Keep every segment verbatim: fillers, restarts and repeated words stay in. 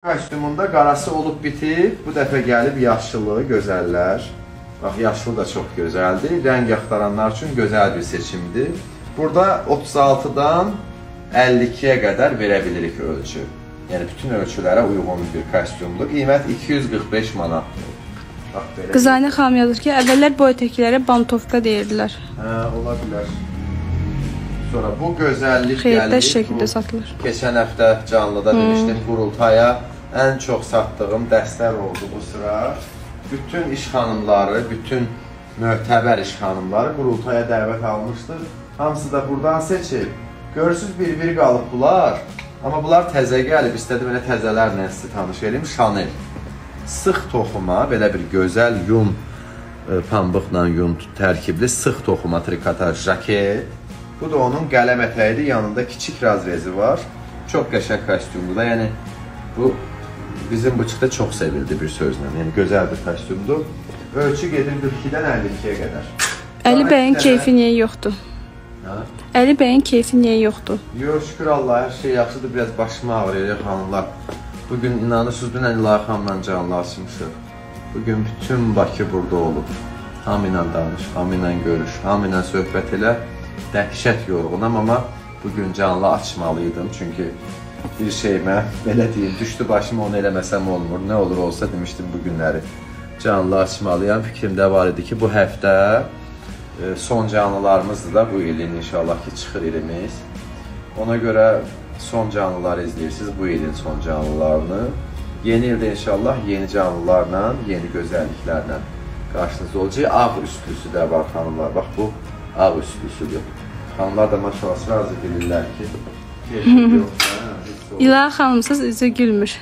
kostyumunda qarası olub bitib, bu dəfə gəlib yaşılı, gözəllər. Bax, yaşlı da çox gözəldir. Rəng axtaranlar üçün gözəl bir seçimdir. Burada otuz altıdan əlli ikiyə qədər verə bilirik ölçü. Yəni, bütün ölçülərə uyğun bir kostyumdur. Qiymət iki yüz qırx beş manatdır. Qızayna xanım yazır ki, əvvəllər boy ətəklərə bantovka deyirdilər. Hə, ola bilər. Sonra bu gözəllik xeyirdə şəkildə satılır. Keçən həftə canlıda demişdim, qurultaya ən çox satdığım dəstlər oldu bu sıra. Bütün iş xanımları, bütün möhtəbər iş xanımları qurultaya dəvət almışdır. Hamısı da buradan seçib. Görürsünüz, bir-bir qalıb bunlar. Amma bunlar təzə gəlib, istədim elə təzələrlə sizi tanış edeyim. Chanel. Sıx toxuma, belə bir gözəl yun, pambıqla yun tərkibli sıx toxuma trikotaj jaket. Bu da onun qələm ətəyidir, yanında kiçik razrezi var. Çox qəşəng kostyumdur da, yəni bu bizim butikdə çox sevildi bir sözlə, yəni gözəl bir kostyumdur. Ölçü gedir qırx ikidən əlli ikiyə qədər. Əli bəyin keyfi niyə yoxdur? Əli bəyin keyfi niyə yoxdur? Yox, şükür Allah, hər şey yaxşıdır, biraz başım ağrıyır xanımlar. Bugün inanırsınız, dünən İlahi xanımla canlı açmışıq. Bugün bütün Bakı burada olub. Hamı ilə danış, hamı ilə görüş, hamı ilə söhbət elə. Dəhşət yorğunam, amma bugün canlı açmalıydım, çünki bir şeymə, belə deyim, düşdü başıma onu eləməsəm olmur. Nə olur olsa demişdim bu günləri canlı açmalıyam. Fikrimdə var idi ki, bu həftə son canlılarımızdır da bu ilin inşallah ki çıxır ilimiz. Ona görə son canlıları izləyirsiniz, bu ilin son canlılarını. Yeni ildə inşallah yeni canlılarla, yeni gözəlliklərlə qarşınızda olacaq. Ağ üstlüsü də var xanımlar, bax bu ağ üstlüsüdür. Xanımlar da maşallah razı bilirlər ki, keyfi yoxdur. İlahi xanımsız üzü gülmür.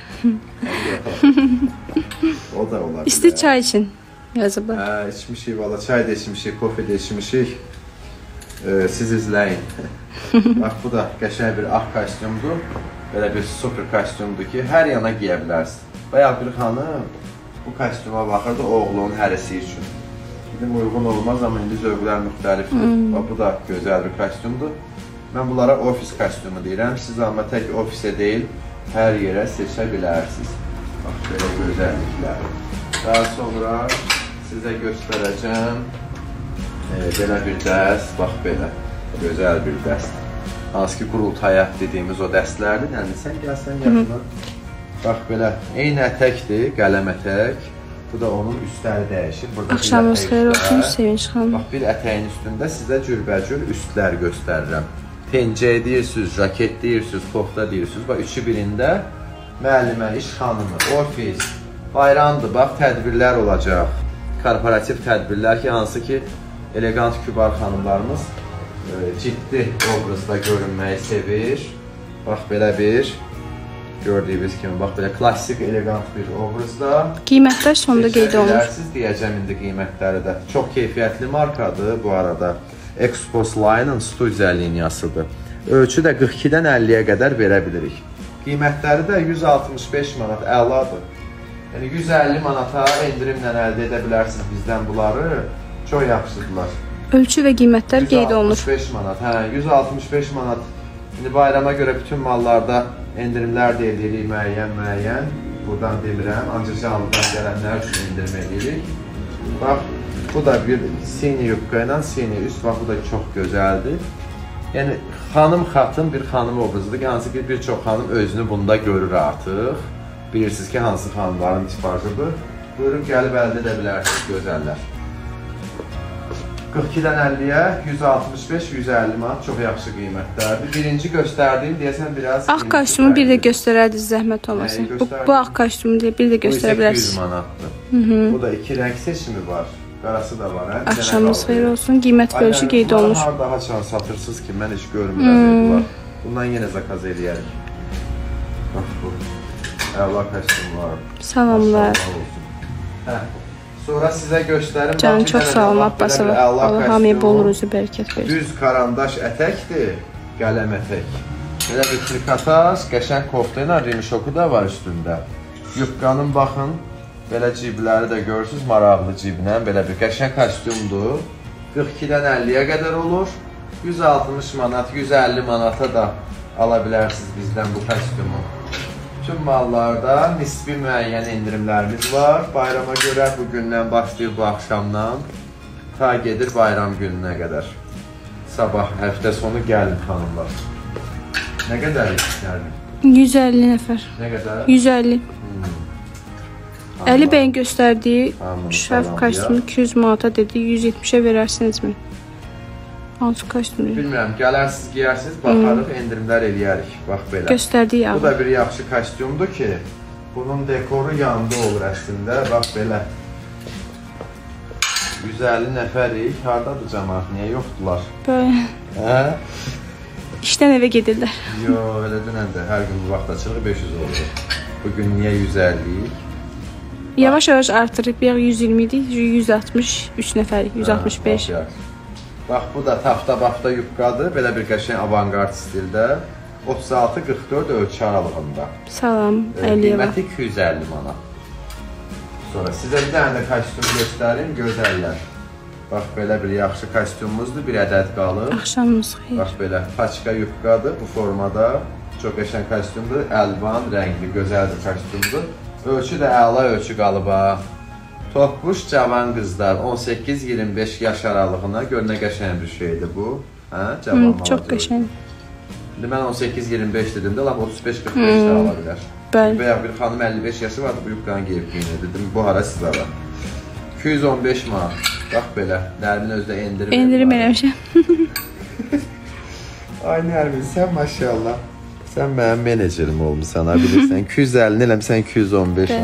O da olar. İsti çay için yazıblar. Hə, içmişik, valla çay da içmişik, kofe de içmişik. Ee, siz izləyin. Bax, bu da qəşəng bir ağ kostyumdur. Belə bir super kostyumdur ki, hər yana giyə bilərsiniz. Bayaq bir xanım bu kostyuma baxırdı oğlunun hərisi üçün. Dedim, uyğun olmaz, amma indi zövqlər müxtəlifdir. Hmm. Bax, bu da gözəl bir kostyumdur. Mən bunlara ofis kostyumu deyirəm. Siz amma tək ofisə deyil, hər yerə seçə bilərsiniz. Bax, belə gözəlliklər. Daha sonra sizə göstərəcəm e, belə bir dəst. Bax, belə gözəl bir dəst. Hansı ki, qurultaya dediyimiz o dəstlərdir. Yəni, sən gəlsən yaxına. Bax, belə eyni ətəkdir, qələm ətək. Bu da onun üstləri dəyişir. Axşamınız xeyir olsun, Sevinç xanım. Bax, bir ətəyin üstündə sizə cürbəcür üstlər göstərirəm. Pencək deyirsiniz, jaket deyirsiniz, kofta deyirsiniz. Bax, üçü birində müəllimə, iş xanımı, ofis, bayramdır, bax, tədbirlər olacaq. Korporativ tədbirlər ki, hansı ki, elegant, kübar xanımlarımız e, ciddi obrazda görünməyi sevir. Bax, belə bir, gördüyünüz kimi, bax, belə klassik, elegant bir obrazda. Qiymətlər sonunda qeyd olunur. Siz deyəcəm indi qiymətləri də. Çox keyfiyyətli markadır bu arada. Expos Line-ın studiya liniyasıdır. Ölçü də qırx ikidən əlliyə qədər verə bilirik. Qiymətləri də yüz altmış beş manat əladır. Yəni yüz əlli manata endirimlə əldə edə bilərsiniz bizdən bunları. Çox yaxşıdırlar. Ölçü və qiymətlər qeyd olunur. yüz altmış beş manat, hə, yüz altmış beş manat. İndi bayrama görə bütün mallarda endirimlər də edirik müəyyən-müəyyən. Buradan demirəm, ancaq canlıdan gələnlər üçün endirim edirik. Bax, bu da bir sini yubka ilə sini üst, bax, bu da çox gözəldir. Yəni, xanım xatın bir xanım obrazıdır. Hansı ki, bir çox xanım özünü bunda görür artıq. Bilirsiniz ki, hansı xanımların tipajıdır. Buyurub gəlib əldə edə bilərsiniz, gözəllər. qırx ikidən əlliyə, yüz altmış beş yüz əlli manat çox yaxşı qiymətlərdir. Birinci göstərdiyim deyəsən biraz... Ağ kostyumu bir də göstərərdiniz, zəhmət olmasın. Bu, bu ağ kostyumu deyə bir də göstərə bilərsiniz. iki yüz manatdır. Bu da iki rəng seçimi var. Qarası da var, hə? Axşamınız xeyir olsun, qiymət bölüşü qeyd olunur. Bunlar daha çan satırsınız ki, mən heç görmürəm. Bundan yenə zakaz eləyərik. Bax bu, əla kostyumlar. Salamlar. Sonra sizə göstərim. Canım çox sağ olun, Abbasova. Allah hamıya bol ruzu bərəkət verir. Düz karandaş ətəkdir, qələm ətək. Belə bir trikotaj, qəşəng kofta ilə remşoku da var üstündə. Yubqanın baxın, belə cibləri də görürsünüz, maraqlı ciblə. Belə bir qəşəng kostyumdur. qırx ikidən əlliyə qədər olur. yüz altmış manat, yüz əlli manata da ala bilərsiniz bizdən bu kostyumu. bütün mallarda nisbi müəyyən endirimlərimiz var. Bayrama görə bugündən başlayır bu axşamdan. Ta gedir bayram gününə qədər. Sabah, həftə sonu gəlin xanımlar. Nə qədər gəlin? yüz əlli nəfər. Nə qədər? yüz əlli. Hmm. Əli bəyin göstərdiyi şəf kostyumu iki yüz manata dedi. yüz yetmişə verərsinizmi? Hansı kostyumu? Bilmirəm, gələrsiz, giyərsiniz, baxarıq, hmm. endirimlər eləyərik. Bax belə. Göstərdiyi yağı. Bu da bir yaxşı kostyumdur ki, bunun dekoru yanında olur əslində. Bax belə. yüz əlli nəfərik. Hardadır cəmaat? Niyə yoxdular? Böyle. Hə? İşdən evə gedirlər. Yox, elə dünəndə hər gün bu vaxt açılır beş yüz oldu. Bugün niyə yüz əlli? Yavaş-yavaş artırıb, yüz iyirmi idi, yüz altmış üç nəfərik, yüz altmış beş. Hə, bax, bu da tafta-bafta yubqadır, belə bir qəşəng avangard stildə. otuz altı qırx dörd ölçü aralığında. Salam, Əliyeva. Qiyməti iki yüz əlli manat. Sonra sizə bir dənə də kostyum göstərim, gözəllər. Bax, belə bir yaxşı kostyumumuzdur, bir ədəd qalır. Axşamımız xeyir. Bax, belə paçka yubqadır bu formada. Çox qəşəng kostyumdur, əlvan, rəngli, gözəl bir kostyumdur. Ölçü də əla ölçü qalıb ha. Topbuş cavan qızlar on səkkiz iyirmi beş yaş aralığına gör nə qəşəng bir şeydir bu. Hə, cavan malacaq. Çox qəşəng. İndi mən on səkkiz iyirmi beş dedim də, lap otuz beş qırx beş də ala bilər. Bəli. Bayaq bir xanım əlli beş yaşı vardı, bu yubqanı geyib giyinir dedim. Bu hara siz ala. iki yüz on beş manat. Bax belə, Nərmin özdə endirim. Endirim eləmişəm. Ay Nərmin, sən maşallah. Sən mənim menecerim olmuşsan, bilirsən. iki yüz əlli eləmişsən, iki yüz on beş.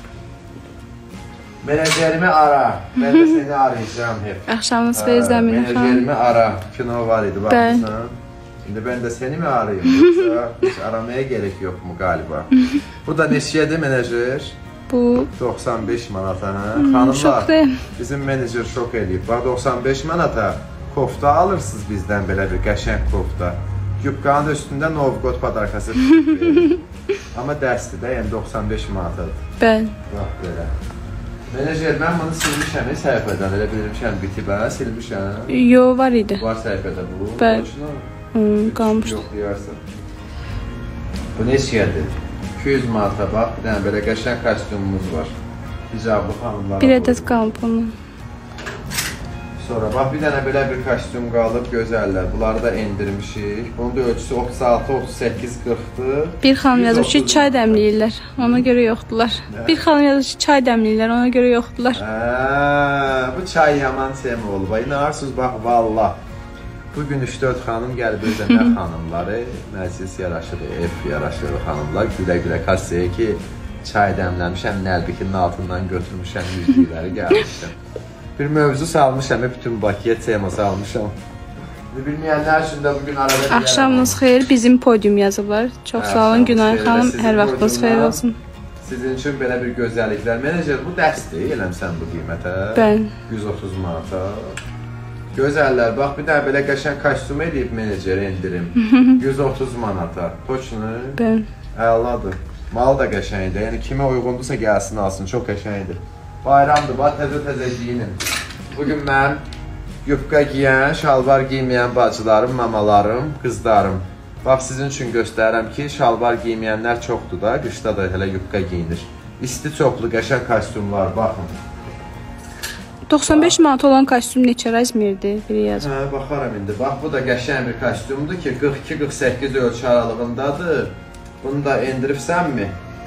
Menajerimi ara. Ben de seni arayacağım hep. Akşamınız xeyir Zəminə xanım. Menajerimi ara. Kino var idi, bakmışsan. Şimdi ben de seni mi arayayım? Yoksa hiç aramaya gerek yok mu galiba? Bu da neçədir menajer? Bu doxsan beş manata. Xanımlar, bizim menajer şok eləyib. Bax, doxsan beş manata kofta alırsınız bizdən, belə bir qəşəng kofta. Yubqanın üstündə Novgod padarkası amma dərsdir də, yəni doxsan beş manatadır. Bəli. Bax, belə. Menajer, mən bunu silmişəm, səhifədən, elə bilmişəm, bitib, hə, silmişəm. Yo, var idi. Var səhifədə bu. Bəli. Qalmışdı. Yox, deyərsən. Bu neçədir? iki yüz manata, bax, bir dənə belə qəşəng kostyumumuz var. Hicablı xanımlara. Bir ədəd qalıb onun. Sonra, bax, bir dənə belə bir kostyum qalıb, gözəllər. Bunları da endirmişik. Bunun da ölçüsü otuz altı otuz səkkiz qırxdır. Bir xanım yazır ki, çay dəmləyirlər, ona görə yoxdular. Bir xanım yazır ki, çay dəmləyirlər, ona görə yoxdular. Hə, bu çay yaman tema olub. İnanarsınız, bax, valla. Bugün üç dörd xanım gəlib özənlər xanımları, məclis yaraşır, ev yaraşır xanımlar. Gülə-gülə kassaya ki, çay dəmləmişəm, Nəlbikinin altından götürmüşəm, yüzlükləri gəlmişəm. Bir mövzu salmışam, bütün Bakıya tema salmışam. Bilməyənlər üçün də bugün arada bir Axşamınız xeyir, bizim podium yazıblar. Çox sağ olun, Günay xanım, hər vaxtınız xeyir olsun. Sizin üçün belə bir gözəlliklər. Menajer, bu dərsdir, eləmsən bu qiymətə? Bəli. yüz otuz manata. Gözəllər, bax, bir dənə belə qəşəng kostyum edib menajer endirim. yüz otuz manata. Toçunu? Bəli. Əladır. Mal da qəşəngdir, yəni kimə uyğundursa gəlsin alsın, çox qəşəngdir. Bayramdır, bax, təzə-təzə giyinin. Bugün mən yubqa giyən, şalvar giyməyən bacılarım, mamalarım, qızlarım. Bax, sizin üçün göstərirəm ki, şalvar giyməyənlər çoxdur da, qışda da hələ yubqa giyinir. İsti çoxlu, qəşəng kostyumlar, baxın. doxsan beş manat olan kostyum neçə razmerdir, biri yazır. Hə, baxaram indi. Bax, bu da qəşəng bir kostyumdur ki, qırx iki qırx səkkiz ölçü aralığındadır. Bunu da endiribsənmi?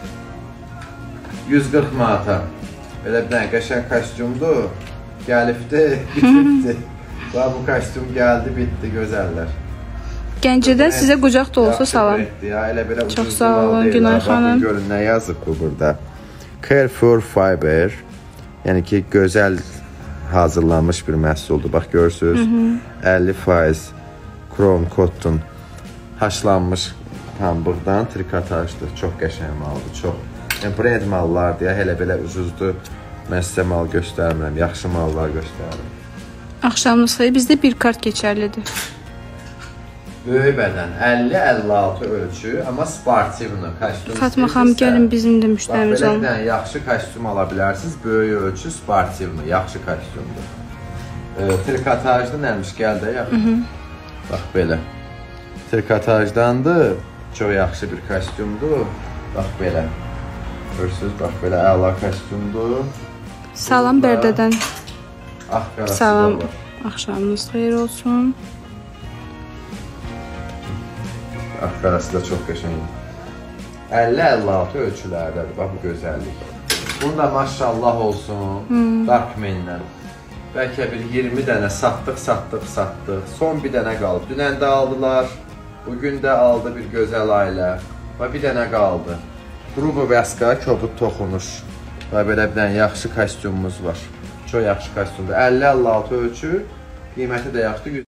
yüz qırx manata. Belə bir dənə qəşəng kostyumdur. Gəlibdi, bitiribdi. Bax, bu kostyum gəldi, bitdi, gözəllər. Gəncədən sizə qucaq dolusu salam. Çox sağ olun, Günay xanım. Görün, nə yazıb bu burada? Carrefour Fiber, yəni ki, gözəl hazırlanmış bir məhsuldur. Bax, görürsünüz, əlli faiz krom, cotton haşlanmış pambıqdan trikotajdır. Çox qəşəng maldır, çox. Yəni, brend mallar deyə, hələ belə ucuzdur. Mən sizə mal göstərmirəm, yaxşı mallar göstərirəm. Axşamınız xeyir, bizdə bir kart keçərlidir. Böyük bədən, əlli əlli altı ölçü, amma sportivni kostyum. Fatma xanım, gəlin bizim də müştərimiz olun. Bax, belə yaxşı kostyum ala bilərsiniz, böyük ölçü, sportivni, yaxşı kostyumdur. E, trikotajlı nəlmiş, gəl də yaxın. Bax, belə. Trikotajdandır, çox yaxşı bir kostyumdur. Bax belə. Görürsünüz, bax belə əla kostyumdur. Salam Bərdədən. Ağ qarası Salam. da var. Axşamınız xeyir olsun. Ağ qarası da çox qəşəngdir. əlli əlli altı ölçülərdədir, bax bu gözəllik. Bunu da maşallah olsun, hmm. Darkman-dən. Bəlkə bir iyirmi dənə satdıq, satdıq, satdıq. Son bir dənə qaldı. Dünən də aldılar, bugün də aldı bir gözəl ailə. Və bir dənə qaldı. Grubo vəska, kobud toxunuş. Və belə bir dənə yaxşı kostyumumuz var. Çox yaxşı kostyumdur. əlli əlli altı ölçü, qiyməti də yaxşıdır.